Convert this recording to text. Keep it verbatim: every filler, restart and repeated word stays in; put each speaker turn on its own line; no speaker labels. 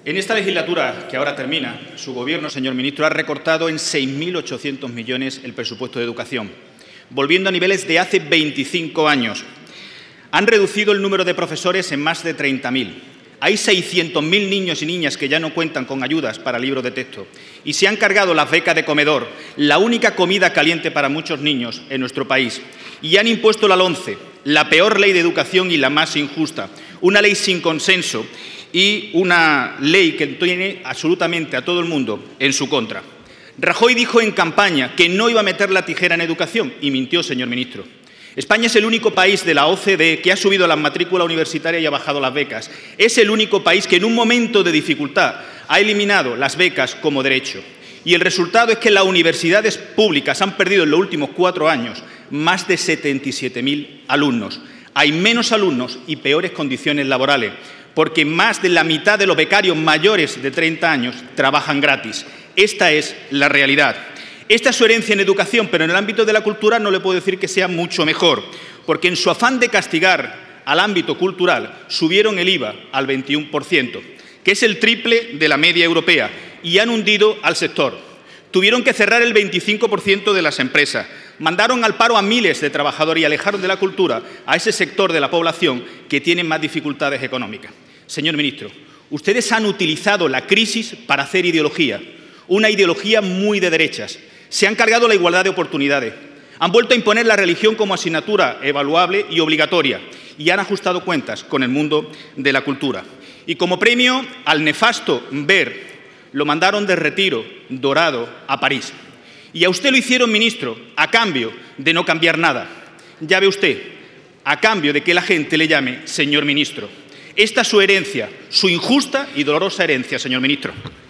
En esta legislatura que ahora termina, su Gobierno, señor ministro, ha recortado en seis mil ochocientos millones el presupuesto de educación, volviendo a niveles de hace veinticinco años. Han reducido el número de profesores en más de treinta mil. Hay seiscientos mil niños y niñas que ya no cuentan con ayudas para libros de texto. Y se han cargado las becas de comedor, la única comida caliente para muchos niños en nuestro país. Y han impuesto la LOMCE, la peor ley de educación y la más injusta. Una ley sin consenso y una ley que tiene absolutamente a todo el mundo en su contra. Rajoy dijo en campaña que no iba a meter la tijera en educación y mintió, señor ministro. España es el único país de la O C D E que ha subido la matrícula universitaria y ha bajado las becas. Es el único país que en un momento de dificultad ha eliminado las becas como derecho. Y el resultado es que las universidades públicas han perdido en los últimos cuatro años más de setenta y siete mil alumnos. Hay menos alumnos y peores condiciones laborales, porque más de la mitad de los becarios mayores de treinta años trabajan gratis. Esta es la realidad. Esta es su herencia en educación, pero en el ámbito de la cultura no le puedo decir que sea mucho mejor, porque en su afán de castigar al ámbito cultural subieron el I V A al veintiuno por ciento, que es el triple de la media europea, y han hundido al sector. Tuvieron que cerrar el veinticinco por ciento de las empresas, mandaron al paro a miles de trabajadores y alejaron de la cultura a ese sector de la población que tiene más dificultades económicas. Señor ministro, ustedes han utilizado la crisis para hacer ideología, una ideología muy de derechas. Se han cargado la igualdad de oportunidades, han vuelto a imponer la religión como asignatura evaluable y obligatoria y han ajustado cuentas con el mundo de la cultura. Y como premio al nefasto ver, lo mandaron de retiro dorado a París. Y a usted lo hicieron, ministro, a cambio de no cambiar nada. Ya ve usted, a cambio de que la gente le llame señor ministro. Esta es su herencia, su injusta y dolorosa herencia, señor ministro.